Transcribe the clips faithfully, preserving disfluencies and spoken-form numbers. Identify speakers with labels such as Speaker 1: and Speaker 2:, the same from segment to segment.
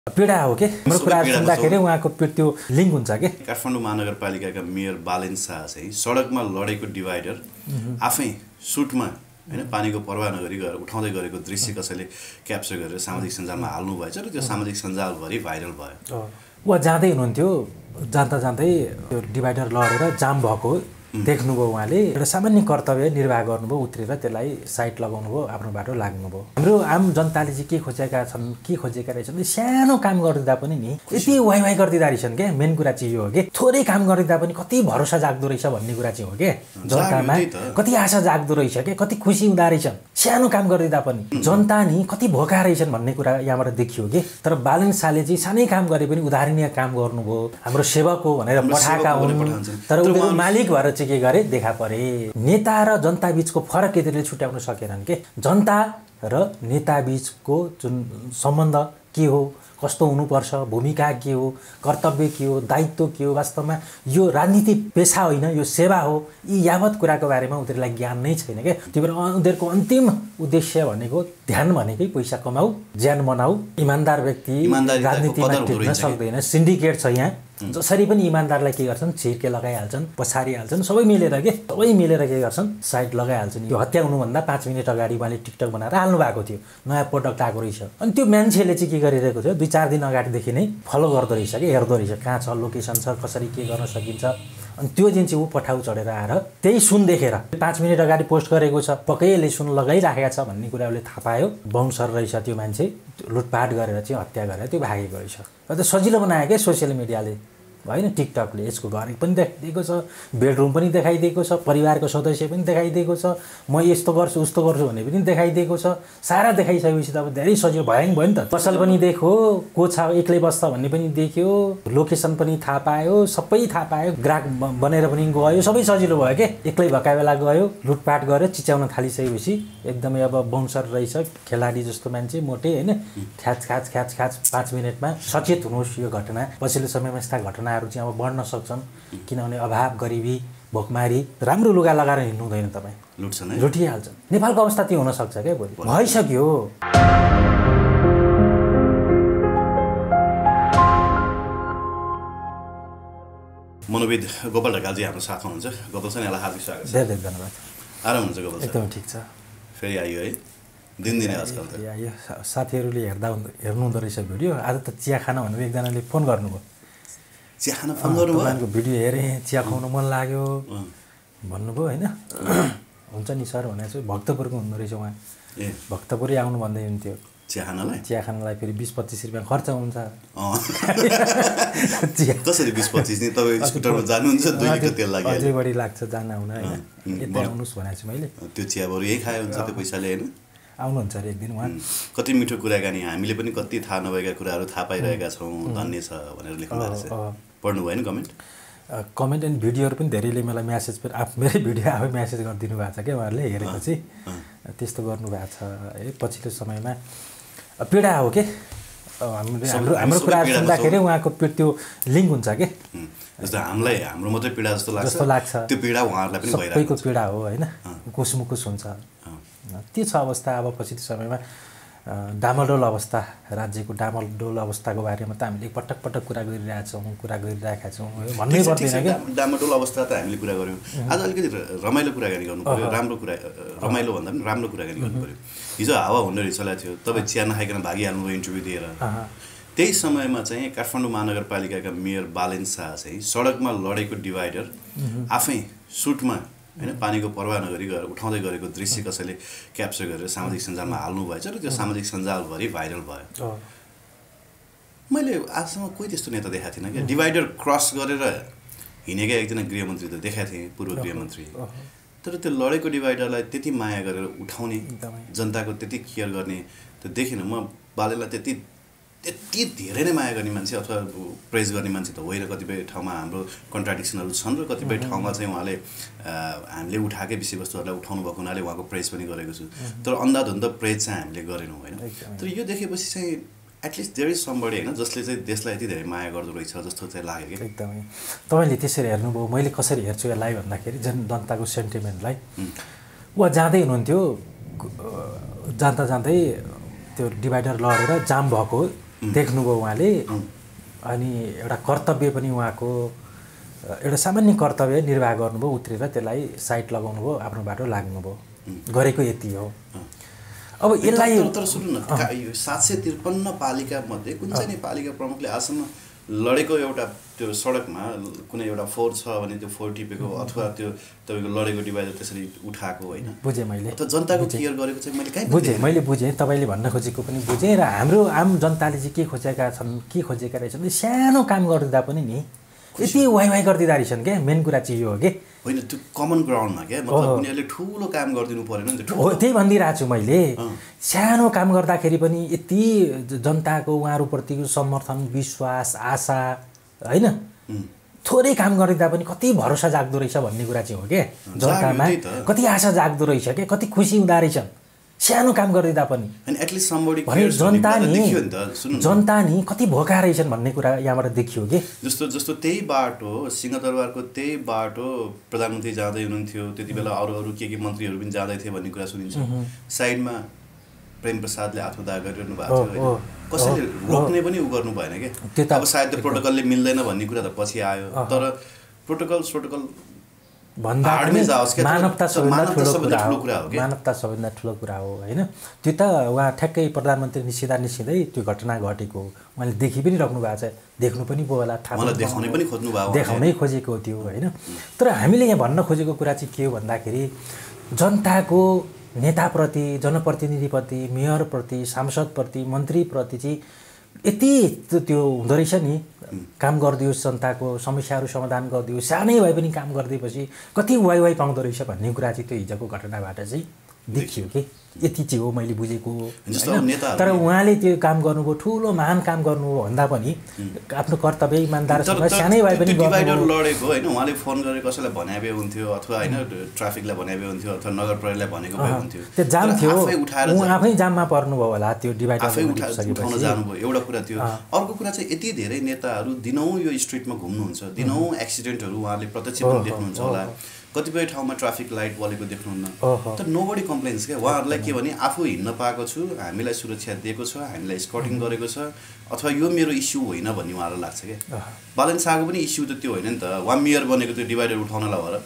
Speaker 1: पीडा हो के हाम्रो कुरा सुन्दाखेरि उहाँको त्यो लिङ्क हुन्छ के।
Speaker 2: काठमाडौँ महानगरपालिकाका मेयर बालेन शाह चाहिँ सडकमा लडेको डिभाइडर आफै सुटमा हैन पानीको पर्वाह नगरी गएर उठाउँदै गरेको दृश्य कसैले क्याप्चर गरेर सामाजिक सञ्जालमा हाल्नु भएछ र त्यो सामाजिक सञ्जालभरि भाइरल भयो।
Speaker 1: उहाँ जाँदै हुनुहुन्थ्यो, जाँदा जाँदै त्यो डिभाइडर लडेर जाम भएको देख्नुभयो, उहाँले एउटा सामान्य कर्तव्य निर्वाह गर्नुभयो, उत्रेर त्यसलाई साइड लगाउनुभयो, आफ्नो बाटो लाग्नुभयो। हाम्रो आम जनताले चाहिँ के खोजेका छन्, के खोजेका रहेछन्, सानो काम गरिदिँदा पनि नि यति वाइ वाइ गरिदिँदा रहेछन् क्या। मेन कुरा चाहिँ यो हो कि थोरै काम गरिदिँदा पनि कति भरोसा जाग्दो रहेछ भन्ने कुरा चाहिँ हो कि जनतामा कति आशा जाग्दो रहेछ कि कति खुसी हुँदा रहेछन् सानो काम गरिदिँदा पनि। जनता नि कति भोका रहेछन् भन्ने कुरा यहाँबाट देखियो कि। तर बालेन शाहले चाहिँ सानै काम गरे पनि उदाहरणीय काम गर्नुभयो, हाम्रो सेवक हो भनेर पठाएका हुन्, तर उनीहरू मालिक भएर के गरे देखा परे। नेता र जनता बीचको फरक यतिले छुट्याउन सकेनन् के। जनता र नेता बीचको जुन सम्बन्ध के हो, कस्तो हुनुपर्छ, भूमिका के हो, कर्तव्य के हो, दायित्व के हो, वास्तवमा यो राजनीति पेशा होइन, यो सेवा हो, यी यावत कुराको बारेमा उनीहरूलाई ज्ञान नै छैन क्या। त्यही भएर उनीहरूको अन्तिम उद्देश्य भनेको ध्यान भनेकै पैसा कमाऊ, ज्यान बनाऊ। इमान्दार व्यक्ति राजनीतिमा टिक्न सक्दैन। सिन्डिकेट छ यहाँ, जसरी पनि इमान्दारलाई के गर्छन्, छिर्के लगाइहाल्छन्, पछारिहाल्छन्, सबै मिलेर के सबै मिलेर के गर्छन्, साइड लगाइहाल्छन्। यो हत्या हुनुभन्दा पाँच मिनट अगाडि उहाँले टिकटक बनाएर हाल्नु भएको थियो, नयाँ प्रोडक्ट आएको रहेछ। अनि त्यो मान्छेले चाहिँ के गरिरहेको थियो, दुई चार दिन अगाडिदेखि नै फलो गर्दो रहेछ कि, हेर्दो रहेछ कहाँ छ, लोकेसन छ, कसरी के गर्न सकिन्छ। अनि त्यो दिन चाहिँ ऊ पठाउ चढेर आएर त्यही सुन देखेर पाँच मिनट अगाडि पोस्ट गरेको छ, पक्कै यसले सुन लगाइराखेको छ भन्ने कुरा उसले थाहा पायो। बाउन्सर रहेछ त्यो मान्छे, लुटपाट गरेर चाहिँ हत्या गरेर त्यो भागेको रहेछ। अन्त सजिलो बनायो क्या सोसियल मिडियाले होइन, टिकटकले। यसको घर पनि देखाइदिएको छ, बेडरुम पनि देखाइदिएको छ, परिवारको सदस्य पनि देखाइदिएको छ, म यस्तो गर्छु उस्तो गर्छु भन्ने पनि देखाइदिएको छ। सारा देखाइसकेपछि त अब धेरै सजिलो भयो नि भयो नि त। पसल पनि देखो, को छ एक्लै बस्छ भन्ने पनि देखियो, लोकेसन पनि थाहा पायो, सबै थाहा पायो, ग्राहक बनेर पनि गयो, सबै सजिलो भयो के। एक्लै भएका बेला गयो, लुटपाट गरेर चिच्याउन थालिसकेपछि एकदमै अब बाउन्सर रहेछ, खेलाडी जस्तो मान्छे मोटे होइन, ख्याच ख्याच ख्याच ख्याच पाँच मिनटमा सचेत हुनुहोस्। यो घटना पछिल्लो समयमा यस्ता घटना चाहिँ अब बढ्न सक्छन्, किनभने अभाव, गरिबी, भोकमारी। राम्रो लुगा लगाएर हिँड्नु हुँदैन, तपाईँ
Speaker 2: लुट्छन्
Speaker 1: लुटिहाल्छन्। नेपालको अवस्था त्यो हुनसक्छ क्या, भोलि भइसक्यो।
Speaker 2: मनोविद गोपाल ढकालजी हाम्रो साथमा हुनुहुन्छ। गोपाल सर, यहाँलाई हार्दिक स्वागत छ।
Speaker 1: धेरै धेरै धन्यवाद।
Speaker 2: आराम हुन्छ गोपाल सर?
Speaker 1: एकदमै ठिक छ।
Speaker 2: फेरि आइयो है दिनदिनै आजकल त
Speaker 1: आइयो। साथीहरूले हेर्दा हेर्नु हुँदो रहेछ भिडियो। आज त चिया खान भनेर एकजनाले फोन गर्नुभयो,
Speaker 2: चिया खान फोन गर्नुभयो,
Speaker 1: तपाईँको भिडियो हेरेँ, चिया खुवाउनु मन लाग्यो भन्नुभयो होइन। हुन्छ नि सर भनेर चाहिँ भक्तपुरको हुँदो रहेछ उहाँ।
Speaker 2: ए
Speaker 1: भक्तपुरै आउनु भन्दै हुन्थ्यो
Speaker 2: चिया खानलाई।
Speaker 1: चिया खानलाई फेरि बिस पच्चिस रुपियाँ खर्च हुन्छ।
Speaker 2: चिया कसरी बिस पच्चिस नि? तपाईँ स्कुटरमा जानुहुन्छ, दुई लिटर तेल लाग्यो,
Speaker 1: अझै बढी लाग्छ जान आउन होइन। यता आउनुहोस् भनेको छु मैले।
Speaker 2: त्यो चिया बरु यही खाए हुन्छ त्यो पैसाले होइन।
Speaker 1: आउनुहुन्छ अरे एक दिन उहाँ।
Speaker 2: कति मिठो कुराकानी, हामीले पनि कति थाहा नभएका कुराहरू थाहा पाइरहेका छौँ, धन्य छ भनेर लेख्नु भएको छ। पढ्नु भयो नि कमेन्ट?
Speaker 1: कमेन्ट एन्ड भिडियोहरू पनि धेरैले मलाई म्यासेज पनि आफ मेरै भिडियो आफै म्यासेज गरिदिनु भएको छ क्या, उहाँहरूले हेरेपछि त्यस्तो गर्नुभएको छ है। पछिल्लो समयमा पीडा हो के। हाम्रो हाम्रो हाम्रो कुरा सुन्दाखेरि उहाँको त्यो लिङ्क हुन्छ कि,
Speaker 2: जस्तो हामीलाई हाम्रो मात्रै पीडा जस्तो लाग्छ
Speaker 1: जस्तो लाग्छ
Speaker 2: त्यो पीडा उहाँहरूलाई पनि भइरहेको
Speaker 1: सबैको पीडा हो होइन। कुसमुकुस हुन्छ, त्यो छ अवस्था। अब पछिल्लो समयमा डामाडोल अवस्था, राज्यको डामाडोल अवस्थाको बारेमा त हामीले पटक पटक कुरा गरिरहेछौँ कुरा गरिरहेका छौँ भन्नै पर्दैन क्या।
Speaker 2: डामाडोल अवस्था त हामीले कुरा गऱ्यौँ। आज अलिकति रमाइलो कुराकानी गर्नु पऱ्यो, राम्रो कुरा, रमाइलो भन्दा पनि राम्रो कुराकानी गर्नु पऱ्यो। हिजो हावा हुँदो रहेछ थियो, तपाईँ चिया नखाइकन भागिहाल्नु भयो इन्टरभ्यू दिएर। त्यही समयमा चाहिँ काठमाडौँ महानगरपालिकाका मेयर बालेन शाह चाहिँ सडकमा लडेको डिभाइडर आफै सुटमा होइन पानीको पर्वाह नगरी गएर उठाउँदै गरेको दृश्य कसैले क्याप्चर गरेर सामाजिक सञ्जालमा हाल्नु भएछ र त्यो सामाजिक सञ्जालभरि भाइरल भयो। मैले आजसम्म कोही त्यस्तो नेता देखाएको थिइनँ क्या। डिभाइडर क्रस गरेर हिँडेका एकजना गृहमन्त्री त देखाएको थिएँ, पूर्व गृहमन्त्री। तर त्यो लडेको डिभाइडरलाई त्यति माया गरेर उठाउने, जनताको त्यति केयर गर्ने त देखिनँ म। बालेनलाई त्यति त्यति धेरै नै माया गर्ने मान्छे अथवा प्रेज गर्ने मान्छे त होइन। कतिपय ठाउँमा हाम्रो कन्ट्राडिक्सनहरू छन् र कतिपय ठाउँमा चाहिँ उहाँले हामीले उठाएकै विषयवस्तुहरूलाई उठाउनु भएको हुनाले उहाँको प्रेज पनि गरेको छु। तर अन्धाधुन्ध प्रेज चाहिँ हामीले गरेनौँ होइन। तर यो देखेपछि चाहिँ एटलिस्ट देयर इज समबडी होइन जसले चाहिँ देशलाई यति धेरै माया गर्दो रहेछ जस्तो चाहिँ लाग्यो क्या।
Speaker 1: एकदमै तपाईँले त्यसरी हेर्नुभयो, मैले कसरी हेर्छु यसलाई भन्दाखेरि जन जनताको सेन्टिमेन्टलाई। उहाँ जाँदै हुनुहुन्थ्यो, जाँदा जाँदै त्यो डिभाइडर लडेर जाम भएको देख्नुभयो उहाँले अनि एउटा कर्तव्य पनि उहाँको एउटा सामान्य कर्तव्य निर्वाह गर्नुभयो उत्रेर त्यसलाई साइट लगाउनु भयो आफ्नो बाटो लाग्नुभयो गरेको यति हो अब यसलाई
Speaker 2: तर सुन्नु न सात सय त्रिपन्न पालिका मध्ये कुन चाहिँ पालिका प्रमुखले आजसम्म लडेको एउटा त्यो सडकमा कुनै एउटा फोहोर छ भने त्यो फोहोर टिपेको अथवा त्यो तपाईँको लडेको डिभाइडर त्यसरी उठाएको होइन
Speaker 1: बुझेँ मैले
Speaker 2: त जनताको केयर गरेको चाहिँ मैले कहीँ
Speaker 1: बुझेँ मैले बुझेँ तपाईँले भन्न खोजेको पनि बुझेँ र हाम्रो आम जनताले चाहिँ के खोजेका छन् के खोजेका रहेछन् सानो काम गरिदिँदा पनि नि यति वाइ वाइ गरिदिँदा रहेछन् क्या मेन कुरा चाहिँ यो हो कि
Speaker 2: होइन त्यो कमन ग्राउन्डमा क्या मतलब उनीहरूले ठुलो काम गरिदिनु परेन नि
Speaker 1: हो त्यही भनिदिरहेको छु मैले सानो काम गर्दाखेरि पनि यति जनताको उहाँहरूप्रतिको समर्थन विश्वास आशा होइन थोरै काम गरिदिँदा पनि कति भरोसा जाग्दो रहेछ भन्ने कुरा चाहिँ हो क्या जनतामा कति आशा जाग्दो रहेछ क्या कति खुसी हुँदो रहेछन् सानो काम गरिदिँदा पनि जनता नि जनता नि कति भोका रहेछन् भन्ने कुरा यहाँबाट देखियो कि
Speaker 2: जस्तो जस्तो त्यही बाटो सिंहदरबारको त्यही बाटो प्रधानमन्त्री जाँदै हुनुहुन्थ्यो त्यति बेला अरू अरू के के मन्त्रीहरू पनि जाँदै थिए भन्ने कुरा सुनिन्छ साइडमा प्रेम प्रसादले आत्मदाह गरिरहनु भएको थियो कसैले रोक्ने पनि उ गर्नु भएन क्या अब सायद त्यो प्रोटोकलले मिल्दैन भन्ने कुरा त पछि आयो तर प्रोटोकल प्रोटोकल
Speaker 1: भन्दा मानवता सबैभन्दा ठुलो कुरा हो मानवता सबैभन्दा ठुलो कुरा हो होइन त्यो त उहाँ ठ्याक्कै प्रधानमन्त्री निस्किँदा निस्किँदै त्यो घटना घटेको उहाँले देखि पनि राख्नु भएको छ देख्नु पनि भयो होला थाहा
Speaker 2: देखाउनै पनि खोज्नु भयो
Speaker 1: देखाउनै खोजेको थियो होइन तर हामीले यहाँ भन्न खोजेको कुरा चाहिँ के हो भन्दाखेरि जनताको नेताप्रति जनप्रतिनिधिप्रति मेयरप्रति सांसदप्रति मन्त्रीप्रति चाहिँ यति त्यो हुँदो रहेछ नि काम गरिदियोस् जनताको समस्याहरू समाधान गरिदियोस् सानै भए पनि काम गरिदिएपछि कति वाइ वाइ पाउँदो रहेछ भन्ने कुरा चाहिँ त्यो हिजोको घटनाबाट चाहिँ देखियो कि यति चाहिँ हो मैले बुझेको तर उहाँले त्यो काम गर्नुभयो ठुलो महान काम गर्नुभयो भन्दा पनि आफ्नो कर्तव्य इमान्दारसँग सानै भए पनि
Speaker 2: डिभाइडर लडेको होइन उहाँले फोन गरेर कसैलाई भने हुन्थ्यो अथवा होइन ट्राफिकलाई भने हुन्थ्यो अथवा नगर प्रहरीलाई भनेको भए हुन्थ्यो
Speaker 1: त्यो जाम थियो ऊ आफै जाममा पर्नुभयो होला त्यो डिभाइडर
Speaker 2: आफै उठाउन जानुभयो एउटा कुरा थियो अर्को कुरा चाहिँ यति धेरै नेताहरू दिनौँ यो स्ट्रिटमा घुम्नुहुन्छ दिनौँ एक्सिडेन्टहरू उहाँले प्रत्यक्ष पनि देख्नुहुन्छ होला कतिपय ठाउँमा ट्राफिक लाइट बलेको देख्नुहुन्न तर नोबडी कम्प्लेन्स क्या उहाँहरूलाई के भने आफू हिँड्न पाएको छु हामीलाई सुरक्षा दिएको छ हामीलाई स्कटिङ गरेको छ अथवा यो मेरो इस्यु होइन भन्ने उहाँहरूलाई लाग्छ क्या बालन शाहको पनि इस्यु त त्यो होइन नि त वान मेयर बनेको त्यो डिभाइडर उठाउनलाई भएर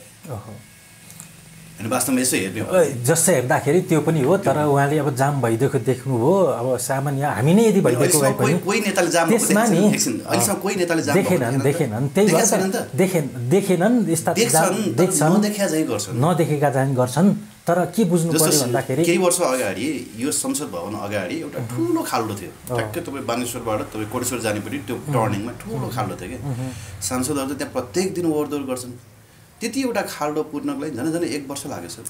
Speaker 2: होइन वास्तवमा यसो हेर्ने
Speaker 1: जस्तो हेर्दाखेरि त्यो पनि हो तर उहाँले अब जाम भइदिएको देख्नुभयो अब सामान्य हामी नै यदि भइदिएको भए पनि
Speaker 2: कोही नेताले जाम
Speaker 1: त्यसमा नि
Speaker 2: अहिलेसम्म कोही नेताले जाम
Speaker 1: देखेनन् देखेनन् त्यही भएर देखेन देखेनन् यस्ता
Speaker 2: देख्छन् नदेखेका चाहिँ गर्छन्
Speaker 1: नदेखेका चाहिँ गर्छन् तर के बुझ्नु पर्यो भन्दाखेरि
Speaker 2: केही वर्ष अगाडि यो संसद भवन अगाडि एउटा ठुलो खाल्डो थियो ठ्याक्कै तपाईँ बानेश्वरबाट तपाईँ कोटेश्वर जानेपट्टि त्यो टर्निङमा ठुलो खाल्डो थियो क्या सांसदहरू चाहिँ त्यहाँ प्रत्येक दिन ओहोरदोहोर गर्छन् त्यति एउटा खाल्डो पुर्नको लागि झन् झन् एक वर्ष लाग्यो सर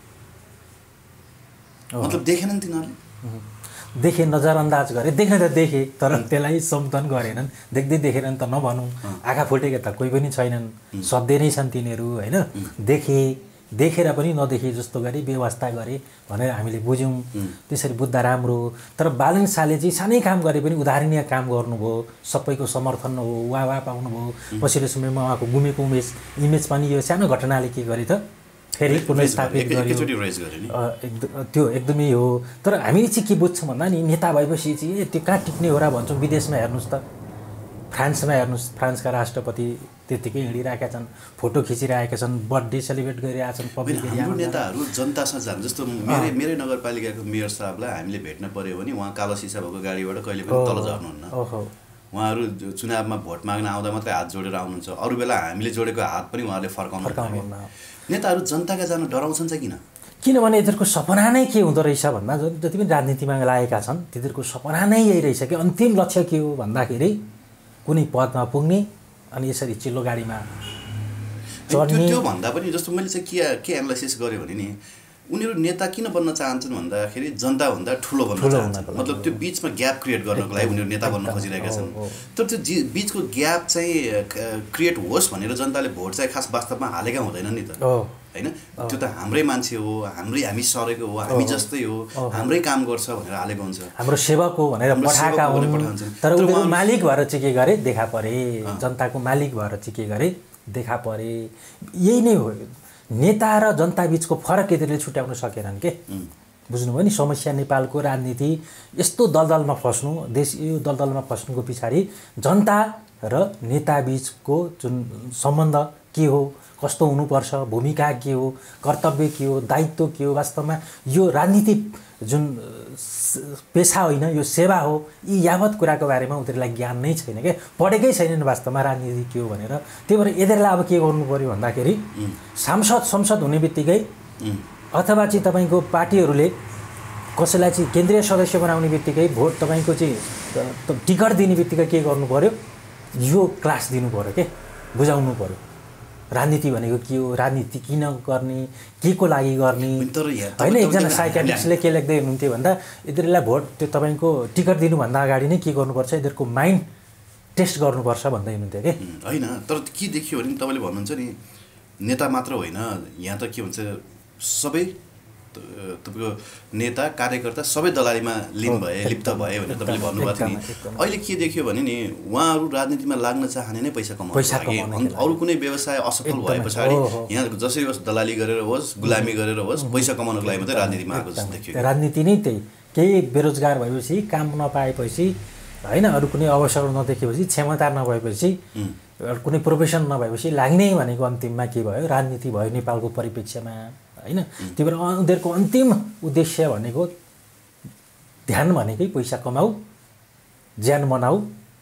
Speaker 2: मतलब देखेनन् तिनीहरूले
Speaker 1: देखे नजरअन्दाज गरे देख्न त देखे तर त्यसलाई सम्बोधन गरेनन् देख्दै देखेनन् त नभनौँ आँखा फुटेका त कोही पनि छैनन् सधैँ नै छन् तिनीहरू होइन देखे देखेर पनि नदेखे जस्तो गरी व्यवस्था गरे भनेर हामीले बुझ्यौँ त्यसरी बुझ्दा राम्रो तर बालन शाहले चाहिँ सानै काम गरे पनि उदाहरणीय काम गर्नुभयो सबैको समर्थन हो वाह वाह पाउनुभयो पछिल्लो समयमा उहाँको गुमेको इमेज इमेज पनि यो सानो घटनाले के गरे त फेरि पुनर्स्थापित गर्यो त्यो एकदमै हो तर हामीले चाहिँ के बुझ्छौँ भन्दा नि नेता भएपछि चाहिँ त्यो कहाँ टिक्ने हो र भन्छौँ विदेशमा हेर्नुहोस् त फ्रान्समा हेर्नुहोस् फ्रान्सका राष्ट्रपति त्यतिकै हिँडिरहेका छन् फोटो खिचिरहेका छन् बर्थडे सेलिब्रेट गरिरहेका छन् पब्लिक
Speaker 2: हाम्रो नेताहरू जनतासँग जान्छ जस्तो मेरै मेरै नगरपालिकाको मेयर साहबलाई हामीले भेट्न पर्यो भने उहाँ कालो सिसा भएको गाडीबाट कहिले पनि तल झर्नुहुन्न उहाँहरू चुनावमा भोट माग्न आउँदा मात्रै हात जोडेर आउनुहुन्छ अरू बेला हामीले जोडेको हात पनि उहाँहरूले फर्काउनु नेताहरू जनताका जान डराउँछन् चाहिँ किन
Speaker 1: किनभने यिनीहरूको सपना नै के हुँदो रहेछ भन्दा जति पनि राजनीतिमा लागेका छन् तिनीहरूको सपना नै यही रहेछ कि अन्तिम लक्ष्य के हो भन्दाखेरि कुनै पदमा पुग्ने अनि यसरी चिल्लो गाडीमा
Speaker 2: चढ्ने त्यो भन्दा पनि जस्तो मैले चाहिँ के के एनालाइसिस गरेँ भने नि उनीहरू नेता किन बन्न चाहन्छन् भन्दाखेरि जनताभन्दा ठुलो बन्न चाहन्छन् मतलब त्यो बिचमा ग्याप क्रिएट गर्नको लागि उनीहरू नेता बन्न खोजिरहेका छन् तर त्यो जि बिचको ग्याप चाहिँ क्रिएट होस् भनेर जनताले भोट चाहिँ खास वास्तवमा हालेका हुँदैन नि त होइन त्यो त हाम्रै मान्छे हो हाम्रै हामी सरेको हो हामी जस्तै हो हाम्रै काम गर्छ भनेर हालेको हुन्छ
Speaker 1: हाम्रो सेवक हो भनेर पठाएका हुन् तर उनीहरू मालिक भएर चाहिँ के गरे देखा परे जनताको मालिक भएर चाहिँ के गरे देखा परे यही नै हो नेता र जनता बिचको फरक यतिले छुट्याउन सकेनन् के बुझ्नुभयो नि समस्या नेपालको राजनीति यस्तो दलदलमा फस्नु देश यो दलदलमा फस्नुको पछाडि जनता र नेताबीचको जुन सम्बन्ध के हो कस्तो हुनुपर्छ भूमिका के हो कर्तव्य के हो दायित्व के हो वास्तवमा यो राजनीति जुन पेशा होइन यो सेवा हो यी यावत कुराको बारेमा उनीहरूलाई ज्ञान नै छैन क्या पढेकै छैनन् वास्तवमा राजनीति के हो भनेर त्यही भएर यिनीहरूलाई अब के गर्नु पर्यो भन्दाखेरि सांसद संसद हुने बित्तिकै अथवा चाहिँ तपाईँको पार्टीहरूले कसैलाई चाहिँ केन्द्रीय सदस्य बनाउने बित्तिकै भोट तपाईँको चाहिँ टिकट दिने बित्तिकै के गर्नु पर्यो यो क्लास दिनु पर्यो के बुझाउनु पर्यो राजनीति भनेको के हो राजनीति किन गर्ने के को लागि गर्ने होइन एकजना साइकियाट्रिस्टले के लेख्दै हुनुहुन्थ्यो भन्दा यिनीहरूलाई भोट त्यो तपाईँको टिकट दिनुभन्दा अगाडि नै के गर्नुपर्छ यिनीहरूको माइन्ड टेस्ट गर्नुपर्छ भन्दै हुनुहुन्थ्यो कि
Speaker 2: होइन तर के देखियो भने तपाईँले भन्नुहुन्छ नि नेता मात्र होइन यहाँ त के भन्छ सबै तपाईँको नेता कार्यकर्ता सबै दलालीमा लिन भए लिप्त भए भनेर तपाईँले भन्नुभएको थियो नि अहिले के देखियो भने नि उहाँहरू राजनीतिमा लाग्न चाहने नै पैसा कमाउनु लागि अरू कुनै व्यवसाय असफल भए पछाडि यहाँ जसरी होस् दलाली गरेर होस् गुलामी गरेर होस् पैसा कमाउनको लागि मात्रै राजनीतिमा आएको जस्तो देखियो
Speaker 1: राजनीति नै त्यही केही बेरोजगार भएपछि काम नपाएपछि होइन अरू कुनै अवसर नदेखेपछि क्षमता नभएपछि कुनै प्रोफेसन नभएपछि लाग्ने भनेको अन्तिममा के भयो राजनीति भयो नेपालको परिप्रेक्ष्यमा होइन त्यही भएर उनीहरूको अन्तिम उद्देश्य भनेको ध्यान भनेकै पैसा कमाऊ ज्यान मनाऊ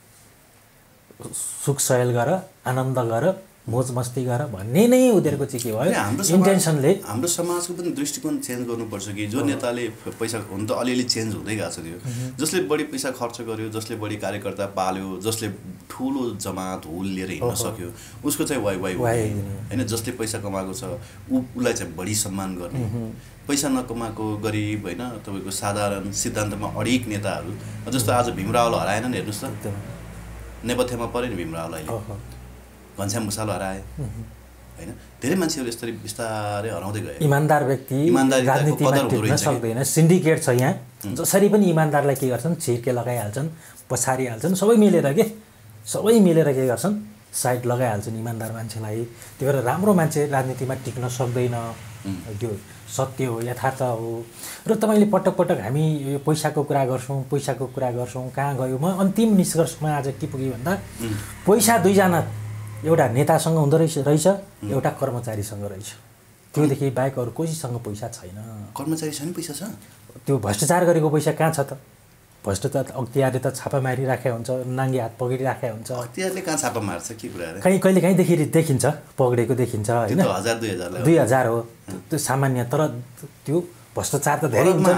Speaker 1: सुख सयल गर आनन्द गर मोज मस्ती गर भन्ने नै उनीहरूको चाहिँ के भयो इन्टेन्सनले
Speaker 2: हाम्रो समाजको पनि दृष्टिकोण चेन्ज गर्नुपर्छ कि जो नेताले पैसा हुन त अलिअलि चेन्ज हुँदै गएको छ त्यो जसले बढी पैसा खर्च गर्यो जसले बढी कार्यकर्ता पाल्यो जसले ठुलो जमात हुल लिएर हिँड्न सक्यो उसको चाहिँ वाइ वाइ होइन जसले पैसा कमाएको छ ऊ उसलाई चाहिँ बढी सम्मान गर्ने पैसा नकमाएको गरिब होइन तपाईँको साधारण सिद्धान्तमा अडिक नेताहरू जस्तो आज भीमरावले हराएन नि हेर्नुहोस् त नेपथ्यमा पऱ्यो नि भीमरावले अहिले घनश्याम मुसाल हराए होइन धेरै मान्छेहरू यसरी बिस्तारै हराउँदै गए
Speaker 1: इमान्दार व्यक्ति राजनीतिमा टिक्न सक्दैन सिन्डिकेट छ यहाँ जसरी पनि इमान्दारलाई के गर्छन् छिर्के लगाइहाल्छन् पछारिहाल्छन् सबै मिलेर के सबै मिलेर के गर्छन् साइड लगाइहाल्छन् इमान्दार मान्छेलाई त्यही भएर राम्रो मान्छे राजनीतिमा टिक्न सक्दैन त्यो सत्य हो यथार्थ हो र तपाईँले पटक पटक हामी यो पैसाको कुरा गर्छौँ पैसाको कुरा गर्छौँ कहाँ गयो म अन्तिम निष्कर्षमा आज के पुगेँ भन्दा पैसा दुईजना एउटा नेतासँग हुँदो रहेछ रहेछ एउटा कर्मचारीसँग रहेछ त्योदेखि बाहेक अरू कसैसँग पैसा छैन
Speaker 2: कर्मचारीसँग पैसा छ
Speaker 1: त्यो भ्रष्टाचार गरेको पैसा कहाँ छ त भ्रष्टाचार अख्तियारले त छापा मारिराखेको हुन्छ नाङ्गे हात पक्रिराखेको हुन्छ
Speaker 2: अख्तियारले कहाँ छापा मार्छ के कुरा
Speaker 1: कहीँ कहिले काहीँ देखि देखिन्छ पक्रेको देखिन्छ होइन
Speaker 2: हजार दुई हजार
Speaker 1: दुई हजार हो त्यो सामान्य तर त्यो भ्रष्टाचार त धेरै हुन्छ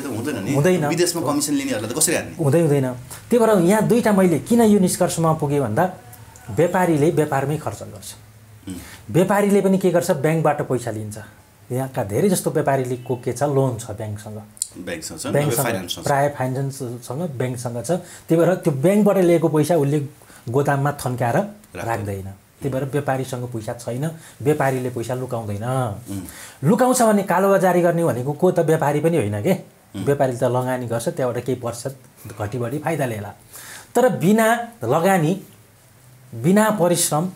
Speaker 2: हुँदैन विदेशमा कमिसन लिनेहरूलाई त कसरी हान्ने
Speaker 1: हुँदै हुँदैन त्यही भएर यहाँ दुईवटा मैले किन यो निष्कर्षमा पुगेँ भन्दा व्यापारीले व्यापारमै खर्च गर्छ व्यापारीले पनि के गर्छ ब्याङ्कबाट पैसा लिन्छ यहाँका धेरै जस्तो व्यापारीले को के छ लोन छ ब्याङ्कसँग ब्याङ्कसँग प्रायः फाइनेन्ससँग ब्याङ्कसँग छ त्यही भएर त्यो ब्याङ्कबाट लिएको पैसा उसले गोदाममा थन्काएर राख्दैन त्यही भएर व्यापारीसँग पैसा छैन व्यापारीले पैसा लुकाउँदैन लुकाउँछ भने कालोबजारी गर्ने भनेको को त व्यापारी पनि होइन के व्यापारीले त लगानी गर्छ त्यहाँबाट केही प्रतिशत घटी बढी फाइदा लिएला तर बिना लगानी बिना परिश्रम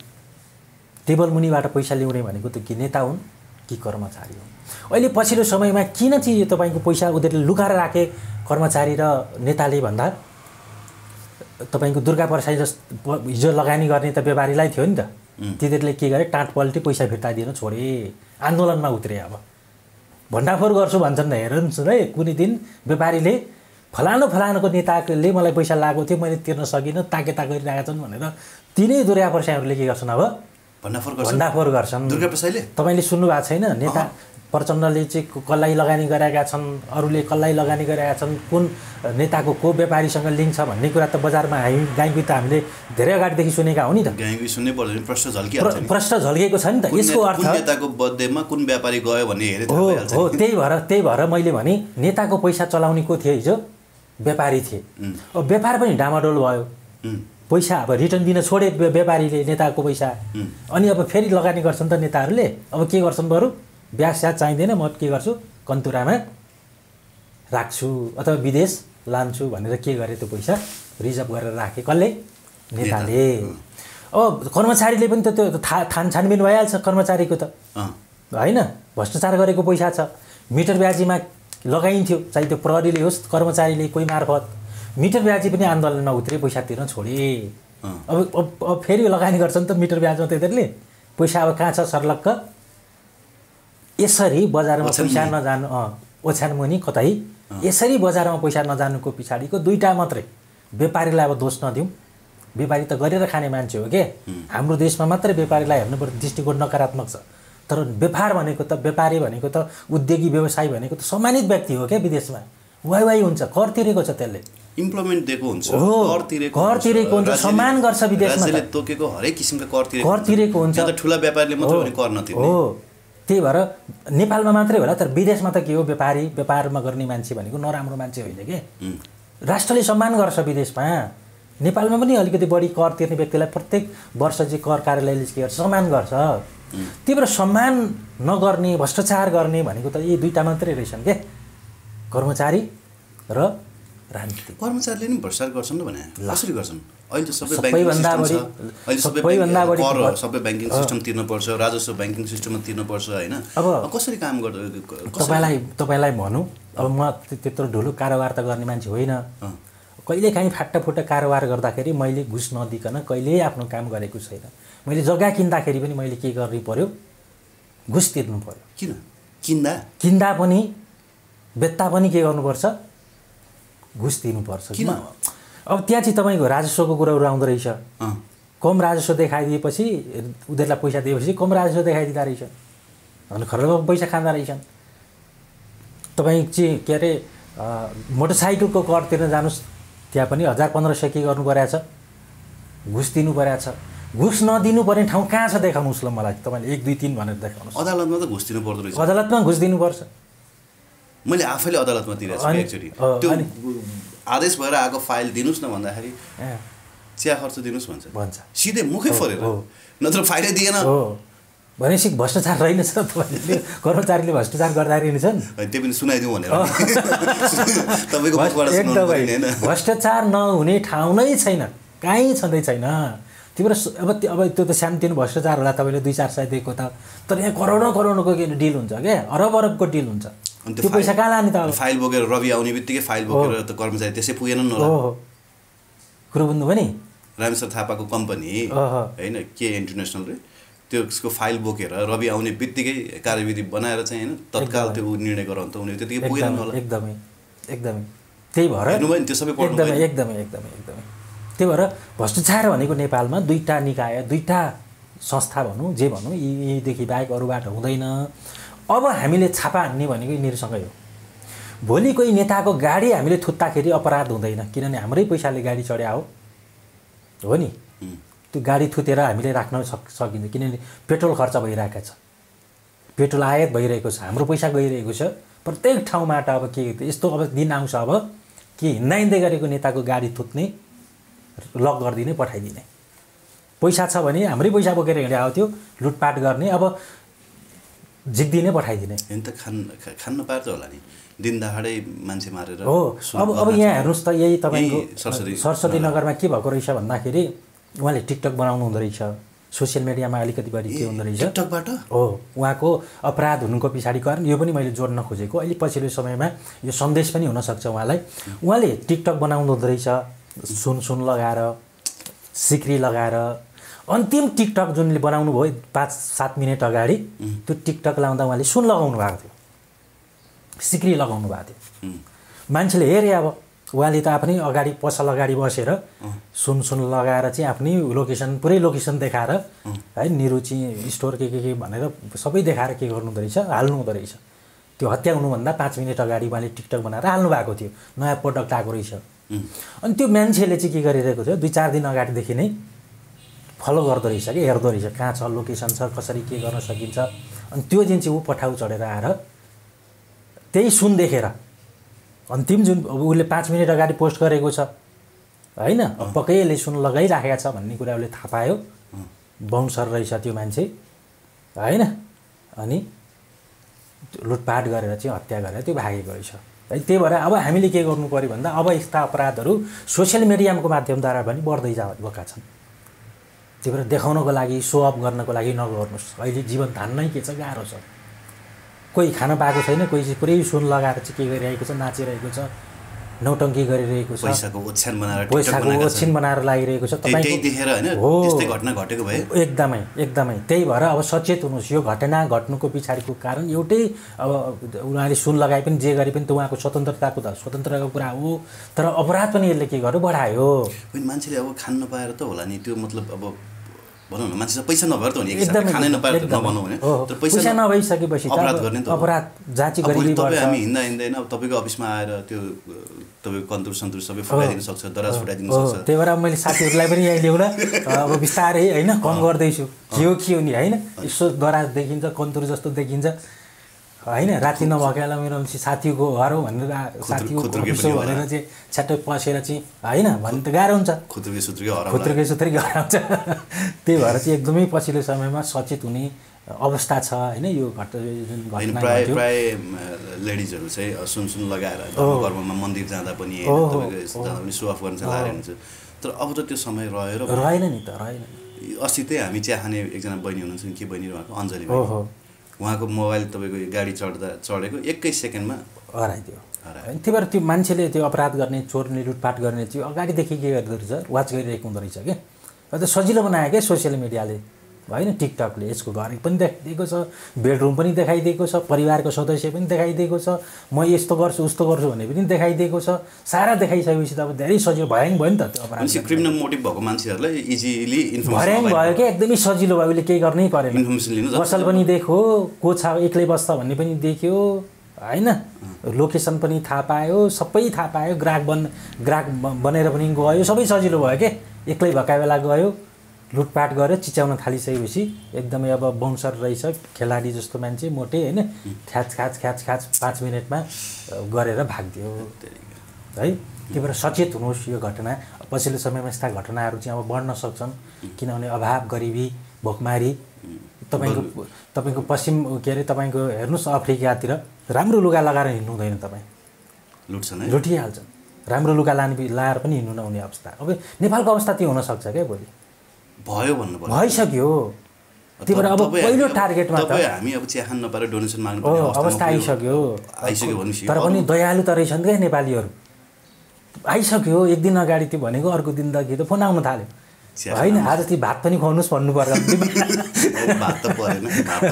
Speaker 1: टेबल मुनिबाट पैसा ल्याउने भनेको त कि नेता हुन् कि कर्मचारी हुन् अहिले पछिल्लो समयमा किन चाहिँ यो तपाईँको पैसा उनीहरूले लुकाएर राखे कर्मचारी र नेताले भन्दा तपाईँको दुर्गा प्रसाई जस्तो हिजो लगानी गर्ने त व्यापारीलाई थियो नि त तिनीहरूले के गरे टाँट पल्टी पैसा फिर्ता दिन छोडे आन्दोलनमा उत्रे अब भण्डाफोर गर्छु भन्छन् हेर्नुहोस् है कुनै दिन व्यापारीले फलानु फलानुको नेताले मलाई पैसा लागेको थियो मैले तिर्न सकिनँ ताकेता गरिरहेका छन् भनेर तिनै दुर्गा प्रसाईहरूले के गर्छन् अब
Speaker 2: भण्डाफोर
Speaker 1: भण्डाफोर गर्छन्
Speaker 2: दुर्गा प्रसाईले
Speaker 1: तपाईँले सुन्नु भएको छैन नेता प्रचण्डले चाहिँ कसलाई लगानी गरेका छन् अरूले कसलाई लगानी गरेका छन् कुन नेताको को व्यापारीसँग लिङ्क छ भन्ने कुरा त बजारमा हामी गाईको त हामीले धेरै अगाडिदेखि सुनेका हो नि त
Speaker 2: गाईको सुन्नै पर्दैन प्रश्न झल्किहाल्छ
Speaker 1: प्रश्न झल्किएको छ नि त यसको अर्थ
Speaker 2: नेताको बर्थडेमा कुन व्यापारी गयो भन्ने हेरे
Speaker 1: हो हो त्यही भएर त्यही भएर मैले भने नेताको पैसा चलाउने को थिए हिजो व्यापारी थिए अब व्यापार पनि डामाडोल भयो पैसा अब रिटर्न दिन छोडे व्यापारीले नेताको पैसा अनि अब फेरि लगानी गर्छन् त नेताहरूले अब के गर्छन् बरु ब्याज स्याज चाहिँदैन म के गर्छु कन्तुरामा राख्छु अथवा विदेश लान्छु भनेर के गरे त्यो पैसा रिजर्भ गरेर राखे कसले नेताले अब कर्मचारीले पनि त त्यो थान छानबिन भइहाल्छ कर्मचारीको त होइन भ्रष्टाचार गरेको पैसा छ मिटर ब्याजीमा लगाइन्थ्यो, चाहे त्यो प्रहरीले होस् कर्मचारीले कोही मार्फत। मिटर ब्याजी पनि आन्दोलनमा उत्रे पैसा तिर्न छोडे। अब अब फेरि लगानी गर्छन् त मिटर ब्याजमा त्यतिले पैसा अब कहाँ छ सर्लक्क। यसरी बजारमा पैसा नजानु ओछ्यान मुनि कतै यसरी बजारमा पैसा नजानुको पछाडिको दुईटा मात्रै व्यापारीलाई अब दोष नदिउँ। व्यापारी त गरेर खाने मान्छे हो के। हाम्रो देशमा मात्रै व्यापारीलाई हेर्नुपर्ने दृष्टिकोण नकारात्मक छ, तर व्यापार भनेको त व्यापारी भनेको त उद्योगी व्यवसायी भनेको त सम्मानित व्यक्ति हो क्या। विदेशमा वाइ वाइ हुन्छ, कर तिरेको छ, त्यसले
Speaker 2: इम्प्लिमेन्ट दिएको हुन्छ,
Speaker 1: कर तिरेको कर तिरेको हुन्छ, सम्मान गर्छ। विदेशमा
Speaker 2: राज्यले तोकेको हरेक किसिमको कर तिरेको
Speaker 1: कर तिरेको हुन्छ।
Speaker 2: त्यो त ठुला व्यापारीले मात्र पनि कर नतिर्ने
Speaker 1: हो। त्यही भएर नेपालमा मात्रै होला, तर विदेशमा त के हो, व्यापारी व्यापारमा गर्ने मान्छे भनेको नराम्रो मान्छे होइन के। राष्ट्रले सम्मान गर्छ विदेशमा। नेपालमा पनि अलिकति बढी कर तिर्ने व्यक्तिलाई प्रत्येक वर्ष चाहिँ कर कार्यालयले के गर्छ, सम्मान गर्छ। त्यही भएर सम्मान नगर्ने भ्रष्टाचार गर्ने भनेको त यी दुईटा मात्रै रहेछन् के, कर्मचारी र राजनीति।
Speaker 2: कर्मचारीले नि भ्रष्टाचार गर्छन् न भने कसरी गर्छन्? अहिले सबै
Speaker 1: सबैभन्दा बढी
Speaker 2: अहिले सबै सबैभन्दा बढी कर सबै ब्याङ्किङ सिस्टम तिर्नुपर्छ, राजस्व ब्याङ्किङ सिस्टममा तिर्नुपर्छ होइन। अब कसरी काम गर्छ?
Speaker 1: तपाईँलाई तपाईँलाई भनौँ, अब म त्यत्रो ठुलो कारोबार त गर्ने मान्छे होइन। कहिलेकाहीँ फाटाफुट्टा कारोबार गर्दाखेरि मैले घुस नदिकन कहिल्यै आफ्नो काम गरेको छैन। मैले जग्गा किन्दाखेरि पनि मैले के गर्नु पर्यो, घुस तिर्नु पर्यो।
Speaker 2: किन किन्दा
Speaker 1: किन्दा पनि बेच्दा पनि के गर्नुपर्छ, घुस दिनुपर्छ।
Speaker 2: किन?
Speaker 1: अब त्यहाँ चाहिँ तपाईँको राजस्वको कुराहरू आउँदो रहेछ। कम राजस्व देखाइदिएपछि उनीहरूलाई पैसा दिएपछि कम राजस्व देखाइदिँदो रहेछ, अनि खरब पैसा खाँदो रहेछन्। तपाईँ चाहिँ के अरे मोटरसाइकलको कर तिर्न जानुहोस्, त्यहाँ पनि हजार पन्ध्र सय के गर्नु परेको छ, घुस दिनु परेको छ। घुस नदिनु पर्ने ठाउँ कहाँ छ देखाउनुहोस् ल मलाई, तपाईँले एक दुई तिन भनेर देखाउनुहोस्।
Speaker 2: अदालतमा त घुस दिनु पर्दो रहेछ।
Speaker 1: अदालतमा घुस दिनुपर्छ।
Speaker 2: मैले आफैले अदालतमा तिरेको छु एकचोटि। त्यो आदेश भएर आएको फाइल दिनुहोस् न भन्दाखेरि चिया खर्च दिनुहोस् भन्छ
Speaker 1: भन्छ
Speaker 2: सिधै मुखै फरेर, नत्र फाइलै दिएन
Speaker 1: भनेपछि भ्रष्टाचार रहेनछ। तपाईँले कर्मचारीले भ्रष्टाचार गर्दा रहेनछन्,
Speaker 2: त्यो पनि सुनाइदिउँ भनेर तपाईँको मुखबाट सुनाउनु पर्यो हैन।
Speaker 1: भ्रष्टाचार नहुने ठाउँ नै छैन, कहीँ छँदै छैन। तिम्रो अब अब त्यो त सानोतिनो भ्रष्टाचार होला, तपाईँले दुई चार सय दिएको त, तर यहाँ करोडौँ करोडको के डिल हुन्छ क्या, अरब अरबको डिल हुन्छ। त्यो पैसा कहाँ लाने त?
Speaker 2: फाइल बोकेर रवि आउने बित्तिकै फाइल बोकेर त कर्मचारी त्यसै पुगेनन् होला।
Speaker 1: हो कुरो बुझ्नु भयो नि।
Speaker 2: रामेश्वर थापाको कम्पनी होइन के इन्टरनेसनल रे, त्यसको फाइल बोकेर रवि आउने बित्तिकै कार्यविधि बनाएर चाहिँ होइन तत्काल त्यो निर्णय गराउनु त उनीहरू त्यतिकै पुगेनन् होला।
Speaker 1: एकदमै एकदमै त्यही भएर
Speaker 2: हेर्नुभयो नि त्यो सबै पढ्नु
Speaker 1: एकदमै एकदमै एकदमै एकदमै त्यही भएर भ्रष्टाचार भनेको नेपालमा दुईटा निकाय दुईटा संस्था भनौँ जे भनौँ यीदेखि बाहेक अरूबाट हुँदैन। अब हामीले छापा हान्ने भनेको यिनीहरूसँगै हो। भोलि कोही नेताको गाडी हामीले थुत्दाखेरि अपराध हुँदैन, किनभने हाम्रै पैसाले गाडी चढ्या हो हो नि। त्यो गाडी थुतेर हामीले राख्न सक सकिन्छ किनभने पेट्रोल खर्च भइरहेको छ, पेट्रोल आयात भइरहेको छ, हाम्रो पैसा गइरहेको छ प्रत्येक ठाउँबाट। अब के यस्तो अब दिन आउँछ अब कि हिँड्दा हिँड्दै गरेको नेताको गाडी थुत्ने, लक गरिदिने, पठाइदिने। पैसा छ भने हाम्रै पैसा बोकेर हिँड्या हो, त्यो लुटपाट गर्ने, अब जित्दिने पठाइदिने।
Speaker 2: होइन त खान खान्न पार्छ होला नि, दिन दहाडै मान्छे मारेर
Speaker 1: हो। अब अब यहाँ हेर्नुहोस् त, यही तपाईँको
Speaker 2: सरस्वती
Speaker 1: सरस्वती नगरमा के भएको रहेछ भन्दाखेरि उहाँले टिकटक बनाउनु हुँदो रहेछ, सोसियल मिडियामा अलिकति बढी के हुँदो रहेछ
Speaker 2: टिकटकबाट
Speaker 1: हो। उहाँको अपराध हुनुको पछाडि कारण यो पनि मैले जोड्न खोजेको, अहिले पछिल्लो समयमा यो सन्देश पनि हुनसक्छ उहाँलाई। उहाँले टिकटक बनाउनु हुँदो रहेछ, सुन सुन लगाएर, सिक्री लगाएर। अन्तिम टिकटक जुनले बनाउनु भयो पाँच सात मिनट अगाडि, त्यो टिकटक लाउँदा उहाँले सुन लगाउनु भएको थियो, सिक्री लगाउनु भएको थियो। मान्छेले हेरे, अब उहाँले त आफ्नै अगाडि पसल अगाडि बसेर सुन सुन लगाएर चाहिँ आफ्नै लोकेसन पुरै लोकेसन देखाएर है निरुचि स्टोर के के के भनेर सबै देखाएर के गर्नु हुँदो रहेछ, हाल्नु हुँदो रहेछ। त्यो हत्या हुनुभन्दा पाँच मिनट अगाडि उहाँले टिकटक बनाएर हाल्नु भएको थियो, नयाँ प्रडक्ट आएको रहेछ। अनि त्यो मान्छेले चाहिँ के गरिरहेको थियो, दुई चार दिन अगाडिदेखि नै फलो गर्दो रहेछ कि हेर्दो रहेछ कहाँ छ, लोकेसन छ, कसरी के गर्न सकिन्छ। अनि त्यो दिन चाहिँ ऊ पठाउ चढेर आएर त्यही सुन देखेर अन्तिम जुन अब उसले पाँच मिनट अगाडि पोस्ट गरेको छ होइन, पक्कै यसले सुन लगाइराखेको छ भन्ने कुरा उसले थाहा पायो। बाउन्सर रहेछ त्यो मान्छे होइन, अनि लुटपाट गरेर चाहिँ हत्या गरेर त्यो भागेको रहेछ है। त्यही भएर अब हामीले के गर्नु पर्यो भन्दा अब यस्ता अपराधहरू सोसियल मिडियाको माध्यमद्वारा पनि बढ्दै जाएका छन्। त्यही भएर देखाउनको लागि, सो अफ गर्नको लागि नगर्नुहोस्। अहिले जीवन धान्नै के छ, गाह्रो छ कोही खान पाएको छैन, कोही चाहिँ पुरै सुन लगाएर चाहिँ के गरिरहेको छ, नाचिरहेको छ, नौटङ्की गरिरहेको छ,
Speaker 2: पैसाको ओछ्यान बनाएर
Speaker 1: पैसाको ओछ्यान बनाएर लागिरहेको छ।
Speaker 2: त्यही देखेर हैन त्यस्तै घटना घटेको भए
Speaker 1: एकदमै एकदमै त्यही भएर अब सचेत हुनुहोस्। यो घटना घट्नुको पछाडिको कारण एउटै अब उनीहरूले सुन लगाए पनि जे गरे पनि त उहाँको स्वतन्त्रताको त स्वतन्त्रताको कुरा हो, तर अपराध पनि यसले के गर्यो बढायो।
Speaker 2: होइन मान्छेले अब खान नपाएर त होला नि, त्यो मतलब अब भनौँ न मान्छेसँग पैसा नभएर त हो नि, एकसाथ खानै नपाएर त नभनौँ भने, तर
Speaker 1: पैसा नभइसकेपछि
Speaker 2: अपराध गर्ने त
Speaker 1: अपराध जाँची गरिबी
Speaker 2: बढ्छ। हामी हिँड्दा हिँड्दैन अब तपाईँको अफिसमा आएर त्यो तपाईँको कन्तुर सन्तुर सबै फुटाइदिनु सक्छ, दराज फुटाइदिनु सक्छ।
Speaker 1: त्यही भएर मैले साथीहरूलाई पनि यहाँ ल्याउन अब बिस्तारै होइन कम गर्दैछु। के हो के हो नि होइन, यसो दराज देखिन्छ, कन्तुर जस्तो देखिन्छ होइन। राति नभएको बेला मेरो साथीको घर हो भनेर साथीको अफिस हो भनेर चाहिँ छ्याट्टै पसेर चाहिँ होइन भन्नु त गाह्रो हुन्छ,
Speaker 2: खुत्रुके सुत्रुके हराउँछ,
Speaker 1: खुत्रुके सुत्रुके हराउँछ। त्यही भएर चाहिँ एकदमै पछिल्लो समयमा सचेत हुने अवस्था छ होइन। यो घटना जुन घटना
Speaker 2: प्राय प्राय लेडिजहरू चाहिँ सुन सुन लगाएर घरमा मन्दिर जाँदा पनि जाँदा पनि सो अफ गर्न चाहिँ लागेको हुन्छ, तर अब त त्यो समय रहेर
Speaker 1: रहेन नि त, रहेन।
Speaker 2: अस्ति चाहिँ हामी चिया खाने एकजना बहिनी हुनुहुन्छ के बहिनी उहाँको अञ्जली, उहाँको मोबाइल तपाईँको गाडी चढ्दा चढेको एकै सेकेन्डमा
Speaker 1: हराइदियो। त्यही भएर त्यो मान्छेले त्यो अपराध गर्ने, चोर्ने, लुटपाट गर्ने चाहिँ अगाडिदेखि के गर्दो रहेछ, वाच गरिरहेको हुँदो रहेछ क्या। अन्त सजिलो बनायो क्या सोसियल मिडियाले होइन, टिकटकले। यसको घर पनि देखाइदिएको छ, बेडरुम पनि देखाइदिएको छ, परिवारको सदस्य पनि देखाइदिएको छ, म यस्तो गर्छु उस्तो गर्छु भन्ने पनि देखाइदिएको छ। सारा देखाइसकेपछि त अब धेरै सजिलो भयाङ भयो नि त त्यो अपराध।
Speaker 2: क्रिमिनल मोटिभ भएको मान्छेहरूलाई इजिली इन्फर्मेसन
Speaker 1: भयाङ भयो क्या, एकदमै सजिलो भयो। उसले केही गर्नै परेन,
Speaker 2: इन्फर्मेसन लिनु
Speaker 1: पसल पनि देखो, को छ एक्लै बस्छ भन्ने पनि देख्यो होइन, लोकेसन पनि थाहा पायो, सबै थाहा पायो, ग्राहक बन ग्राहक बनेर पनि गयो, सबै सजिलो भयो क्या। एक्लै भएका बेला गयो, लुटपाट गरेर चिच्याउन थालिसकेपछि एकदमै अब बाउन्सर रहेछ, खेलाडी जस्तो मान्छे मोटे होइन, ख्याच ख्याच ख्याच ख्याच पाँच मिनटमा गरेर भागिदियो है। त्यही भएर सचेत हुनुहोस्। यो घटना पछिल्लो समयमा यस्ता घटनाहरू चाहिँ अब बढ्न सक्छन्, किनभने अभाव, गरिबी, भोकमारी। तपाईँको तपाईँको पश्चिम के अरे तपाईँको हेर्नुहोस् अफ्रिकातिर राम्रो लुगा लगाएर हिँड्नु हुँदैन, तपाईँ
Speaker 2: लुट्छन्
Speaker 1: लुटिहाल्छन्। राम्रो लुगा लाने लाएर पनि हिँड्नु नहुने अवस्था। अब नेपालको अवस्था त्यो हुनसक्छ क्या भोलि,
Speaker 2: भयो भन्नु पर्यो,
Speaker 1: भइसक्यो। त्यही भएर अब पहिलो टार्गेटमा त
Speaker 2: हामी अब चिया खान नपाएर डोनेसन माग्नु पर्ने
Speaker 1: अवस्था आइसक्यो
Speaker 2: आइसक्यो भनेपछि
Speaker 1: तर पनि दयालु त रहेछन् क्या नेपालीहरू। आइसक्यो एक दिन अगाडि त्यो भनेको अर्को दिनदेखि त फोन आउन थाल्यो होइन, आज त्यो भात पनि खुवाउनुहोस् भन्नु पर्छ।
Speaker 2: भात त परेन,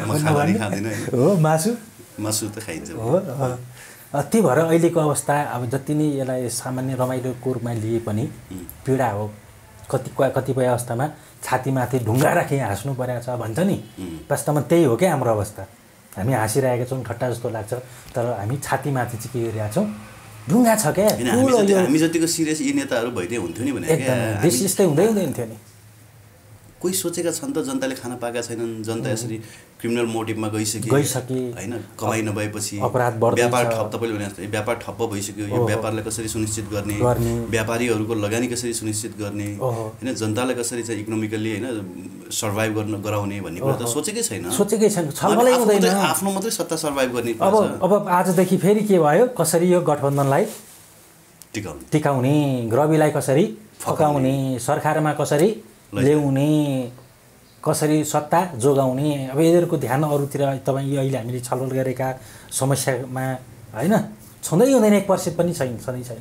Speaker 1: हो मासु
Speaker 2: मासु त खाइन्छ
Speaker 1: हो। त्यही भएर अहिलेको अवस्था अब जति नै यसलाई सामान्य रमाइलोको रूपमा लिए पनि पीडा हो। कति कतिपय अवस्थामा छातीमाथि ढुङ्गा राखी हाँस्नु परेको छ भन्छ नि, वास्तवमा त्यही हो क्या हाम्रो अवस्था। हामी हाँसिरहेका छौँ, ठट्टा जस्तो लाग्छ, तर हामी छातीमाथि चाहिँ के गरिरहेका छौँ, ढुङ्गा छ क्या।
Speaker 2: हामी जतिको सिरियस यी नेताहरू भइदिए हुन्थ्यो नि भने
Speaker 1: एकदम देश यस्तै हुँदै हुँदैन थियो नि।
Speaker 2: कोही सोचेका छन् त जनताले खान पाएका छैनन्, जनता यसरी क्रिमिनल मोटिभमा गइसके
Speaker 1: गइसके
Speaker 2: होइन, कमाइ नभएपछि
Speaker 1: अपराध बढ्दैछ,
Speaker 2: व्यापार ठप। तपाईँले भने जस्तै व्यापार ठप्प भइसक्यो, यो व्यापारलाई कसरी सुनिश्चित गर्ने, व्यापारीहरूको लगानी कसरी सुनिश्चित गर्ने होइन, जनतालाई कसरी चाहिँ इकोनोमिकली होइन सर्भाइभ गर्न गराउने भन्ने कुरा त सोचेकै छैन,
Speaker 1: सोचेकै छैन, छलफलै हुँदैन।
Speaker 2: आफ्नो मात्रै सत्ता सर्भाइभ गर्ने।
Speaker 1: अब अब आजदेखि फेरि के भयो, कसरी यो गठबन्धनलाई
Speaker 2: टिकाउने
Speaker 1: टिकाउने, रविलाई कसरी फकाउने, सरकारमा कसरी ल्याउने, कसरी सत्ता जोगाउने। अब यिनीहरूको ध्यान अरूतिर तपाईँ यो अहिले हामीले छलफल गरेका समस्यामा होइन छँदै हुँदैन, एक पर्सेन्ट पनि छैन, छँदै छैन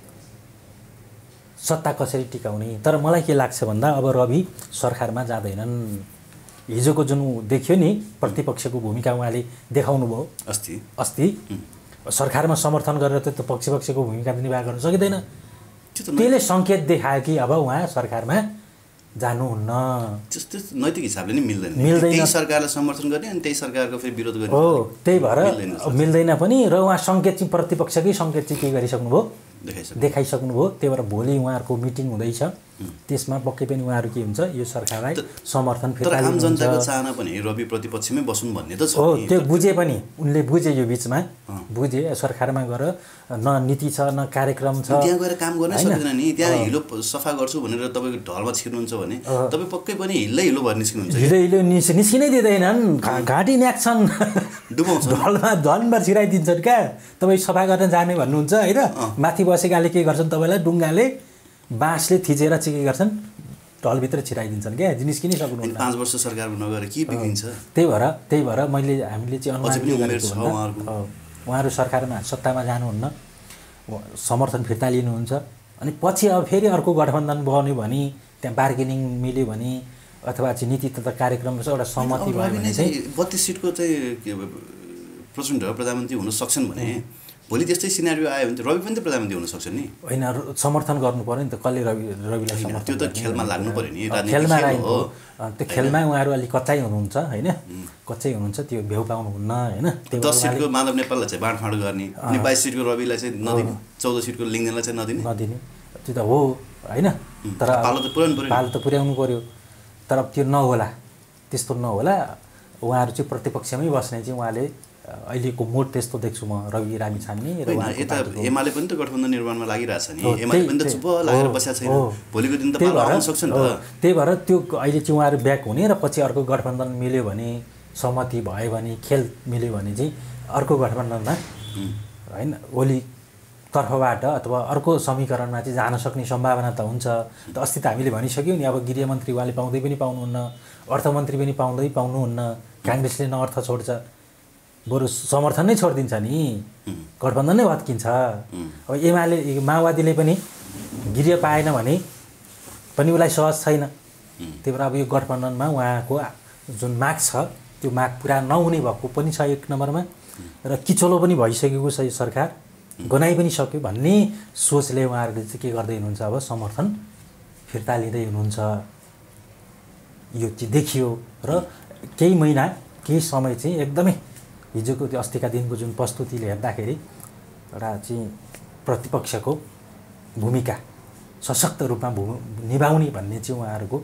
Speaker 1: सत्ता कसरी टिकाउने। तर मलाई के लाग्छ भन्दा अब रवि सरकारमा जाँदैनन्। हिजोको जुन देखियो नि प्रतिपक्षको भूमिका उहाँले देखाउनु भयो
Speaker 2: अस्ति
Speaker 1: अस्ति सरकारमा समर्थन गरेर त पक्ष पक्षको भूमिका निर्वाह गर्न सकिँदैन। त्यसले सङ्केत देखायो कि अब उहाँ सरकारमा जानुहुन्न।
Speaker 2: त्यस्तो नैतिक हिसाबले नि मिल्दैन,
Speaker 1: मिल्दैन।
Speaker 2: त्यही सरकारलाई समर्थन गर्ने अनि त्यही सरकारको फेरि विरोध गर्ने
Speaker 1: हो, त्यही भएर मिल्दैन पनि। र उहाँ सङ्केत चाहिँ प्रतिपक्षकै सङ्केत चाहिँ के गरिसक्नुभयो, देखाइसक्नुभयो। त्यही भएर भोलि उहाँहरूको मिटिङ हुँदैछ, त्यसमा पक्कै पनि उहाँहरू के हुन्छ, यो सरकारलाई समर्थन फिर्ता
Speaker 2: लिनुहुन्छ। तर आम जनताको चाहना पनि रवि प्रतिपक्षमै बसुन् भन्ने त छ।
Speaker 1: हो, त्यो बुझे पनि, उनले बुझे यो बिचमा बुझे सरकारमा गएर न नीति छ न कार्यक्रम छ,
Speaker 2: त्यहाँ गएर काम गर्नै सक्दैन नि। त्यहाँ हिलो सफा गर्छु भनेर तपाईँको ढलमा छिर्नुहुन्छ भने तपाईँ पक्कै पनि हिल्लै हिलो भएर निस्किनुहुन्छ।
Speaker 1: हिलो हिलो निस् निस्किनै दिँदैनन्, घाँटी न्याक्छन्,
Speaker 2: डुबाउँछ,
Speaker 1: ढलमा ढलमा छिराइदिन्छन् क्या। तपाईँ सफा गर्न जाने भन्नुहुन्छ होइन, माथि बसेकाले के गर्छन्, तपाईँलाई डुङ्गाले बाँसले थिचेर चाहिँ के गर्छन्, ढलभित्र छिराइदिन्छन् क्या निस्किनै सक्नुहुन्न
Speaker 2: पाँच वर्ष सरकारमा नगएर के बिग्रिन्छ
Speaker 1: त्यही भएर त्यही भएर मैले हामीले चाहिँ अनुमान उहाँहरू सरकारमा सत्तामा जानुहुन्न समर्थन फिर्ता लिनुहुन्छ अनि पछि अब फेरि अर्को गठबन्धन बन्यो भने त्यहाँ बार्गेनिङ मिल्यो भने अथवा चाहिँ नीति तथा कार्यक्रम एउटा सहमति भयो भने चाहिँ
Speaker 2: बत्तीस सिटको चाहिँ प्रचण्ड प्रधानमन्त्री हुन सक्छन् भने भोलि त्यस्तै सिनारियो आयो भने रवि पनि त प्रधानमन्त्री हुन सक्छन् नि
Speaker 1: होइन समर्थन गर्नु पर्यो नि त कसले रवि रविलाई समर्थन
Speaker 2: त्यो त खेलमा लाग्नु पर्यो नि
Speaker 1: खेलमा लाग्नु त्यो खेलमा उहाँहरू अलिक कच्चै हुनुहुन्छ होइन कच्चै हुनुहुन्छ त्यो भ्याउ पाउनुहुन्न होइन
Speaker 2: दस सिटको माधव नेपाललाई चाहिँ बाँडफाँड गर्ने अनि बाइस सिटको रविलाई चाहिँ नदिने चौध सिटको लिङ्गेनलाई चाहिँ नदिने
Speaker 1: नदिने त्यो त हो होइन तर
Speaker 2: पालो त पुर्याउनु पर्यो
Speaker 1: पालो त पुर्याउनु पर्यो तर त्यो नहोला त्यस्तो नहोला उहाँहरू चाहिँ प्रतिपक्षमै बस्ने चाहिँ उहाँले अहिलेको मोड त्यस्तो देख्छु म रवि रामीछाने र
Speaker 2: यता एमाले पनि त गठबन्धन निर्माणमा लागिरहेछ नि एमाले पनि त चुप लागेर बसेको छैन भोलिको दिन त पालो आउन सक्छ नि त
Speaker 1: त्यही भएर त्यो अहिले चाहिँ उहाँहरू ब्याक हुने र पछि अर्को गठबन्धन मिल्यो भने सहमति भयो भने खेल मिल्यो भने चाहिँ अर्को गठबन्धनमा होइन ओली तर्फबाट अथवा अर्को समीकरणमा चाहिँ जान सक्ने सम्भावना त हुन्छ त अस्ति त हामीले भनिसक्यौँ नि अब गृहमन्त्री उहाँले पाउँदै पनि पाउनुहुन्न अर्थमन्त्री पनि पाउँदै पाउनुहुन्न काङ्ग्रेसले न अर्थ छोड्छ बरु समर्थन नै छोडिदिन्छ नि गठबन्धन नै भत्किन्छ अब एमाले माओवादीले पनि गृह पाएन भने पनि उसलाई सहज छैन त्यही भएर अब यो गठबन्धनमा उहाँको जुन माग छ त्यो माग पुरा नहुने भएको पनि छ एक नम्बरमा र किचलो पनि भइसकेको छ यो सरकार गनाइ पनि सक्यो भन्ने सोचले उहाँहरूले चाहिँ के गर्दै हुनुहुन्छ अब समर्थन फिर्ता लिँदै हुनुहुन्छ यो चाहिँ देखियो र केही महिना केही समय चाहिँ एकदमै हिजोको त्यो अस्तिका दिनको जुन प्रस्तुतिले हेर्दाखेरि एउटा चाहिँ प्रतिपक्षको भूमिका सशक्त रूपमा भू निभाउने भन्ने चाहिँ उहाँहरूको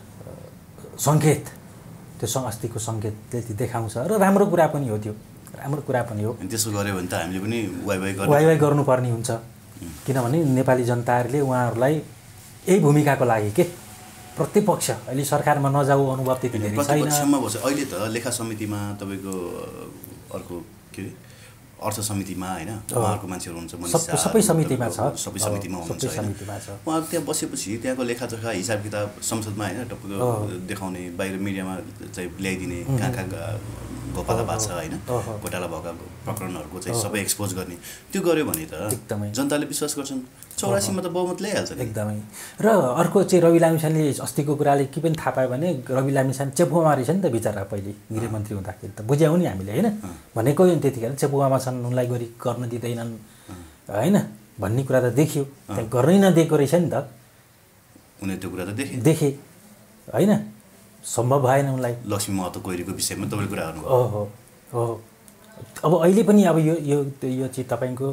Speaker 1: सङ्केत त्यो अस्तिको सङ्केतले देखाउँछ र राम्रो कुरा पनि हो त्यो राम्रो कुरा पनि हो
Speaker 2: त्यसो गऱ्यो भने त हामीले पनि वाइ वाइ गर्नु
Speaker 1: वाइ वाइ गर्नुपर्ने हुन्छ किनभने नेपाली जनताहरूले उहाँहरूलाई यही भूमिकाको लागि के प्रतिपक्ष अहिले सरकारमा नजाऊ अनुभव त्यति धेरै छैन
Speaker 2: अहिले त लेखा समितिमा तपाईँको अर्को के अरे अर्थ समितिमा होइन उहाँहरूको मान्छेहरू हुनुहुन्छ
Speaker 1: सबै समितिमा छ
Speaker 2: सबै समितिमा हुनुहुन्छ उहाँहरू त्यहाँ बसेपछि त्यहाँको लेखाजोखा हिसाब किताब संसदमा होइन तपाईँको देखाउने बाहिर मिडियामा चाहिँ ल्याइदिने कहाँ कहाँ घोटाला भएको छ होइन घोटाला भएका प्रकरणहरूको चाहिँ सबै एक्सपोज गर्ने त्यो गर्यो भने त
Speaker 1: एकदमै
Speaker 2: जनताले विश्वास गर्छन् चौरासीमा त बहुमत ल्याइहाल्छ
Speaker 1: एकदमै र अर्को चाहिँ रवि लामिछानेले अस्तिको कुराले के पनि थाहा पायो भने रवि लामिछाने चेपुवामा रहेछ नि त बिचरा पहिले गृहमन्त्री हुँदाखेरि त बुझ्यौँ नि हामीले होइन भनेको नि त्यतिखेर चेपुवामा छन् उनलाई गरी गर्न दिँदैनन् होइन भन्ने कुरा त देखियो त्यहाँ गर्नै नदिएको रहेछ नि त
Speaker 2: उनीहरू त्यो कुरा त देखे
Speaker 1: देखे होइन सम्भव भएन उनलाई
Speaker 2: लक्ष्मी महतो कोइरीको विषयमा तपाईँले कुरा गर्नु
Speaker 1: ओहो हो अब अहिले पनि अब यो यो यो चाहिँ तपाईँको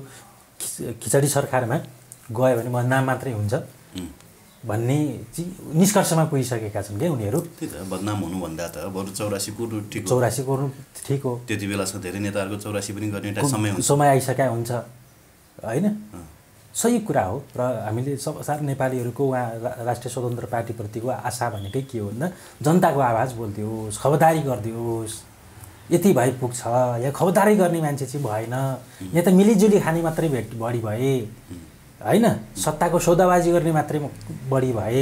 Speaker 1: खिचडी सरकारमा गयो भने म नाम मात्रै हुन्छ भन्ने चाहिँ निष्कर्षमा पुगिसकेका छन् क्या उनीहरू
Speaker 2: त्यही त बदनाम हुनुभन्दा त बरु चौरासी कुर्नु ठिक हो
Speaker 1: चौरासी कुर्नु ठिक हो
Speaker 2: त्यति बेलासम्म धेरै नेताहरूको चौरासी पनि गर्ने एउटा समय हुन्छ
Speaker 1: समय आइसकेका हुन्छ होइन सही कुरा हो र हामीले सब सार नेपालीहरूको उहाँ राष्ट्रिय स्वतन्त्र पार्टीप्रतिको आशा भनेकै के हो भन्दा जनताको आवाज बोलिदियोस् खबरदारी गरिदियोस् यति भए पुग्छ या खबरदारी गर्ने मान्छे चाहिँ भएन यहाँ त मिलिजुली खाने मात्रै भेट बढी भए होइन सत्ताको सौदाबाजी गर्ने मात्रै बढी भए